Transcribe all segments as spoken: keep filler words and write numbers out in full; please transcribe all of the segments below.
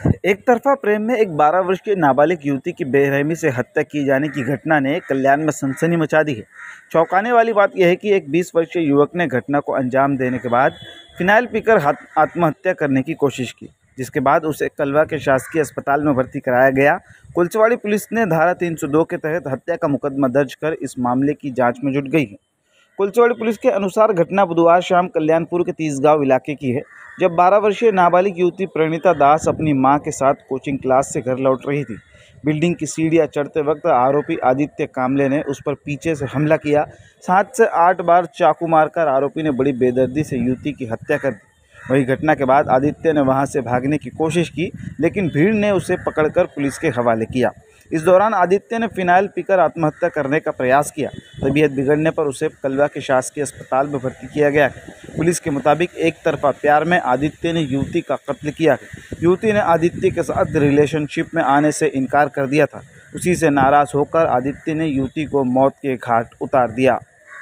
एक तरफा प्रेम में एक बारह वर्ष की नाबालिग युवती की बेरहमी से हत्या की जाने की घटना ने कल्याण में सनसनी मचा दी है। चौंकाने वाली बात यह है कि एक बीस वर्षीय युवक ने घटना को अंजाम देने के बाद फिनाइल पीकर हाथ- आत्महत्या करने की कोशिश की, जिसके बाद उसे कलवा के शासकीय अस्पताल में भर्ती कराया गया। कुलचवाड़ी पुलिस ने धारा तीन सौ दो के तहत हत्या का मुकदमा दर्ज कर इस मामले की जाँच में जुट गई है। कुलचवाड़ी पुलिस के अनुसार घटना बुधवार शाम कल्याणपुर के तीसगांव इलाके की है, जब बारह वर्षीय नाबालिग युवती प्रणीता दास अपनी मां के साथ कोचिंग क्लास से घर लौट रही थी। बिल्डिंग की सीढ़ियां चढ़ते वक्त आरोपी आदित्य कामले ने उस पर पीछे से हमला किया। सात से आठ बार चाकू मारकर आरोपी ने बड़ी बेदर्दी से युवती की हत्या कर दी। वही घटना के बाद आदित्य ने वहां से भागने की कोशिश की, लेकिन भीड़ ने उसे पकड़कर पुलिस के हवाले किया। इस दौरान आदित्य ने फिनाइल पीकर आत्महत्या करने का प्रयास किया। तबीयत बिगड़ने पर उसे कलवा के शासकीय अस्पताल में भर्ती किया गया है। पुलिस के मुताबिक एक तरफा प्यार में आदित्य ने युवती का कत्ल किया है। युवती ने आदित्य के साथ रिलेशनशिप में आने से इनकार कर दिया था। उसी से नाराज होकर आदित्य ने युवती को मौत के घाट उतार दिया।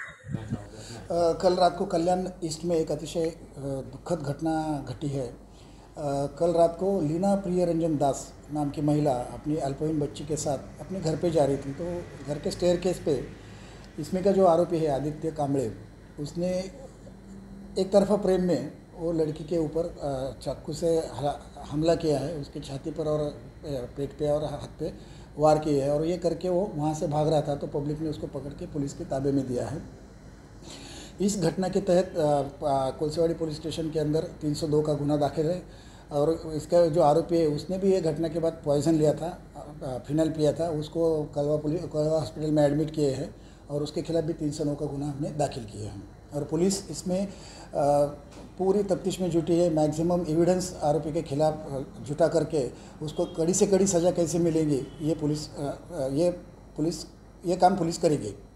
अ, कल रात को कल्याण ईस्ट में एक अतिशय अ, दुखद घटना घटी है। अ, कल रात को लीना प्रिय रंजन दास नाम की महिला अपनी अल्पवयीन बच्ची के साथ अपने घर पे जा रही थी, तो घर के स्टेयर केस पे इसमें का जो आरोपी है आदित्य कांबळे, उसने एक तरफा प्रेम में वो लड़की के ऊपर अ, चाकू से हमला किया है। उसकी छाती पर और अ, पेट पे और हाथ पे वार किए हैं, और ये करके वो वहाँ से भाग रहा था, तो पब्लिक ने उसको पकड़ के पुलिस के ताबे में दिया है। इस घटना के तहत कुलचवाड़ी पुलिस स्टेशन के अंदर तीन सौ दो का गुना दाखिल है, और इसका जो आरोपी है उसने भी ये घटना के बाद पॉइजन लिया था, फिनाइल पिया था, उसको कलवा पुलिस कलवा हॉस्पिटल में एडमिट किए हैं, और उसके खिलाफ भी तीन सौ नौ का गुना हमने दाखिल किए हैं। और पुलिस इसमें पूरी तफ्तीश में जुटी है। मैक्सिमम एविडेंस आरोपी के खिलाफ जुटा करके उसको कड़ी से कड़ी सज़ा कैसे मिलेगी, ये पुलिस ये पुलिस ये काम पुलिस करेगी।